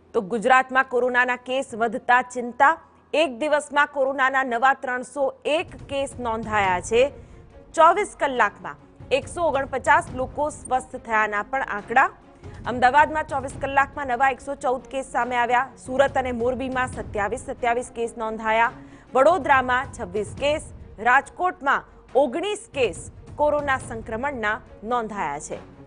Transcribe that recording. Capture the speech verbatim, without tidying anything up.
તો ગુજરાતમાં કોરોનાના કેસ વધતા ચિંતા। એક દિવસમાં કોરોનાના નવા ત્રણસો એક કેસ નોંધાયા છે। ચોવીસ કલાકમાં એકસો ઓગણપચાસ લોકો સ્વસ્થ થયાના પણ આંકડા। અમદાવાદમાં ચોવીસ કલાકમાં નવા એકસો ચૌદ કેસ સામે આવ્યા। સુરત અને મોરબીમાં સત્યાવીસ સત્યાવીસ કેસ નોંધાયા। વડોદરામાં છવ્વીસ કેસ, રાજકોટમાં ઓગણીસ કેસ કોરોના સંક્રમણના નોંધાયા છે।